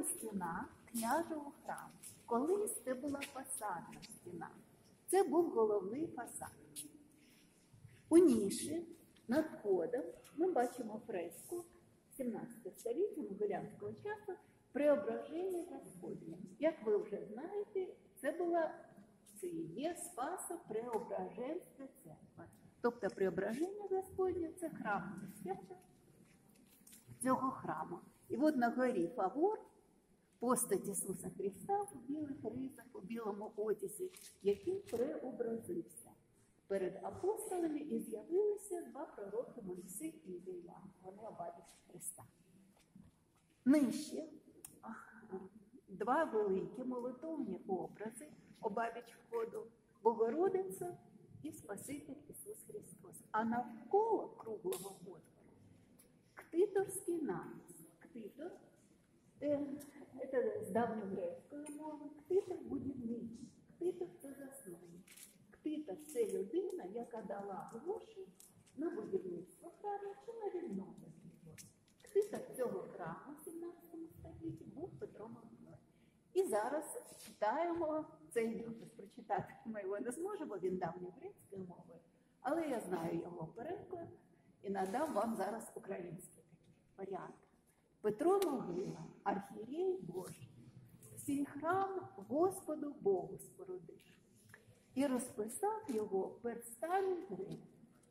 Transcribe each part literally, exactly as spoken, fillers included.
стіна княжого храму. Колись це була фасадна стіна. Це був головний фасад. У ніші над входом ми бачимо фреску сімнадцятого століття Могилянського часу «Преображення Господнє». Як ви вже знаєте, це була це і є Спасо-Преображенська церква. Тобто Преображення Господнє – це храмове свято цього храму. І от на горі Фавор постать Ісуса Христа у білих ризах, у білому одязі, який преобразився перед апостолами, і з'явилися два пророки Мойсей і Ілля. Вони обабіч Христа. Нижче два великі молитовні образи обабіч входу Богородиця і Спаситель Ісус Христос. А навколо круглого отвору ктиторський напис. Ктитор – це з давньогрецької мови. Ктитор – будівничий. Ктитор – це засновник. Ктитор – це людина, яка дала гроші на будівництво храму чи на відновлення його. Ктитор цього храму в сімнадцятому столітті був Петро Могила. І зараз читаємо цей напис. Прочитати ми його не зможемо, він давньогрецькою мовою, але я знаю його переклад і надам вам зараз український такий варіант. Петро Могила, архієрей Божий, свій храм Господу Богу спорудив і розписав його перстами греків.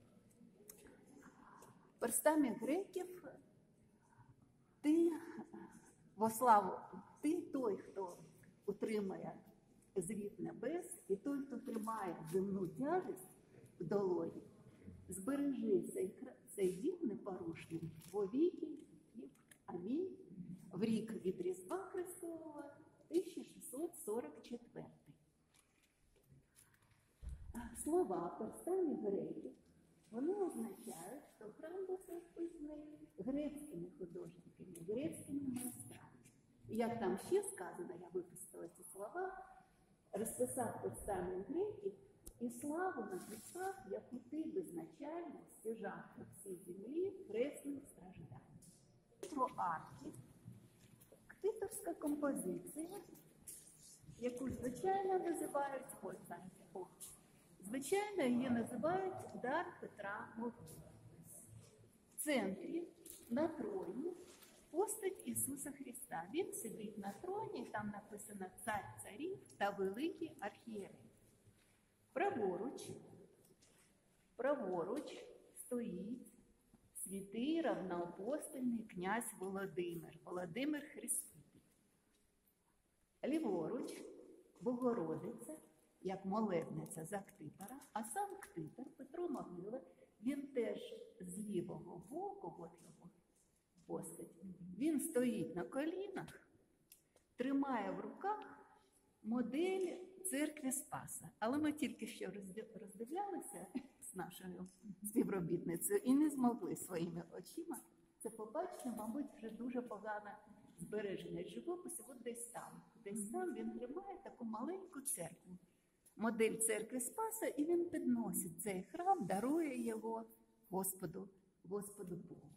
Перстами греків ти, во славу, ти той, хто утримує зрід небес, і той, хто тримає земну тяжесть в долоні, збережи цей, цей дім непорушним во віки. Амінь. В рік від Різдва Христового тисяча шістсот сорок четвертий. Слова перстами греків, вони означають, що храм був розписаний грецькими художниками, грецькими майстрами. І як там ще сказано, я виписала ці слова, розписав перстами греків і славу написав, як у ти безначально стяжав на всій землі хресних страждань. Про арки. Ктиторська композиція, яку звичайно називають, ось, знаєте, о, звичайно її називають дар Петра Могили. В центрі, на троні, постать Ісуса Христа. Він сидить на троні, там написано «Цар царів та великий архієрей». Праворуч, праворуч стоїть святий равноапостольний князь Володимир, Володимир Хреститель. Ліворуч Богородиця, як молебниця за ктитора, а сам ктитор Петро Могила, він теж з лівого боку, от його постать, він стоїть на колінах, тримає в руках модель церкви Спаса. Але ми тільки що роздивлялися з нашою співробітницею і не змогли своїми очима це побачити, мабуть, вже дуже погано збереження живопису. От десь там, десь там він тримає таку маленьку церкву, модель церкви Спаса, і він підносить цей храм, дарує його Господу, Господу Богу.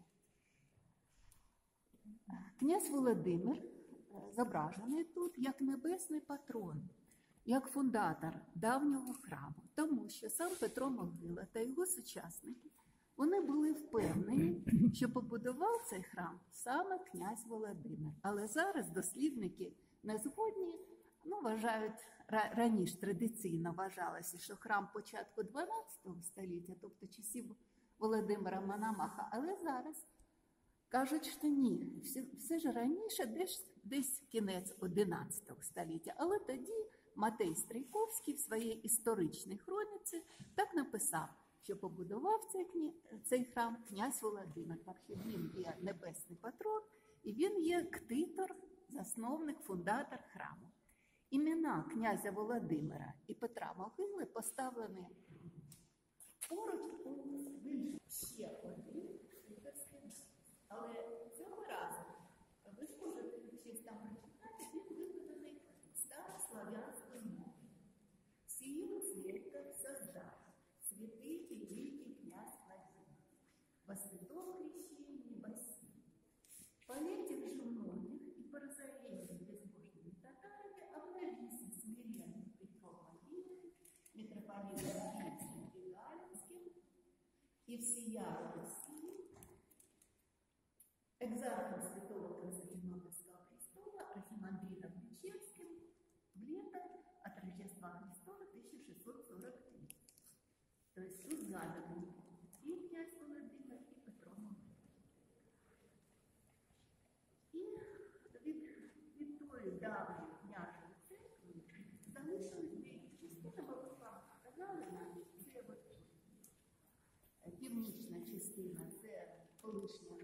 Князь Володимир зображений тут як небесний патрон, як фундатор давнього храму, тому що сам Петро Могила та його сучасники, вони були впевнені, що побудував цей храм саме князь Володимир. Але зараз дослідники не згодні, ну, вважають, раніше традиційно вважалося, що храм початку дванадцятого століття, тобто часів Володимира Мономаха, але зараз кажуть, що ні, все, все ж раніше, десь, десь кінець одинадцятого століття, але тоді Матей Стрийковський в своїй історичній хроніці так написав, що побудував цей, цей храм князь Володимир. Так що він є небесний патрон, і він є ктитор, засновник, фундатор храму. Імена князя Володимира і Петра Могили поставлені поруч, ще один ктиторський напис. Але цього разу, ви можете щось там прочитати, він виконаний старослав'янською мовою. «Сию церковь создав, святый и великий князь Владимир, во святом крещении Баси. По этих же многих и по разорению святості, екзархом святого Константинопольского престола Архимандритом Печерским в лето от Рождества Христова тысяча шестьсот сорок три. То есть тут згадано і князь Володимир, і Петро Молодий. І від, від тої давньої княжої церкви залишились дві частини, бо ви вам сказали, це от північна частина, це колишня